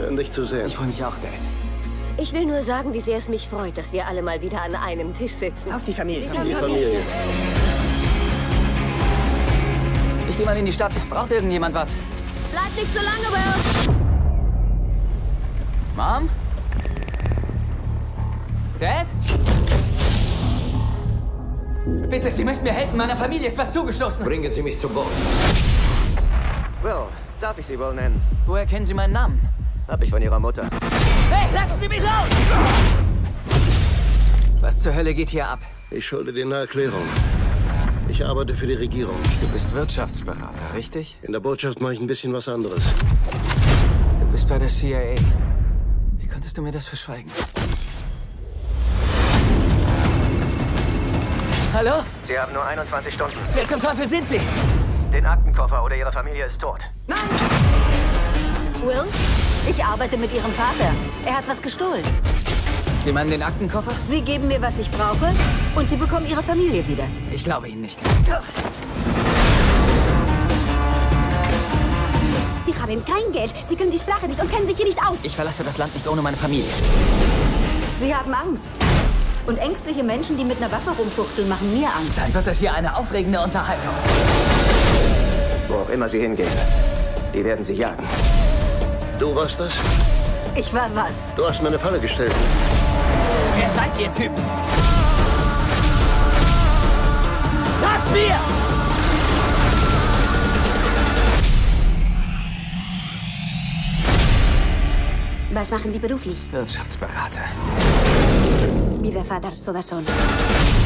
Schön, dich zu sehen. Ich freue mich auch, Dad. Ich will nur sagen, wie sehr es mich freut, dass wir alle mal wieder an einem Tisch sitzen. Auf die Familie. Die Familie. Ich gehe mal in die Stadt. Braucht irgendjemand was? Bleib nicht so lange, Will! Mom? Dad? Bitte, Sie müssen mir helfen. Meiner Familie ist was zugestoßen. Bringen Sie mich zu Bord. Will, darf ich Sie Will nennen? Woher kennen Sie meinen Namen? Hab ich von Ihrer Mutter. Hey, lassen Sie mich los! Was zur Hölle geht hier ab? Ich schulde dir eine Erklärung. Ich arbeite für die Regierung. Du bist Wirtschaftsberater, richtig? In der Botschaft mache ich ein bisschen was anderes. Du bist bei der CIA. Wie konntest du mir das verschweigen? Hallo? Sie haben nur 21 Stunden. Wer zum Teufel sind Sie? Den Aktenkoffer oder Ihre Familie ist tot. Will, ich arbeite mit Ihrem Vater. Er hat was gestohlen. Sie meinen den Aktenkoffer? Sie geben mir, was ich brauche, und Sie bekommen Ihre Familie wieder. Ich glaube Ihnen nicht. Sie haben kein Geld. Sie können die Sprache nicht und kennen sich hier nicht aus. Ich verlasse das Land nicht ohne meine Familie. Sie haben Angst. Und ängstliche Menschen, die mit einer Waffe rumfuchteln, machen mir Angst. Dann wird das hier eine aufregende Unterhaltung. Wo auch immer Sie hingehen, die werden Sie jagen. Du warst das? Ich war was? Du hast mir eine Falle gestellt. Wer seid ihr Typen? Sag's mir! Was machen Sie beruflich? Wirtschaftsberater. Wie der Vater, so der Sohn.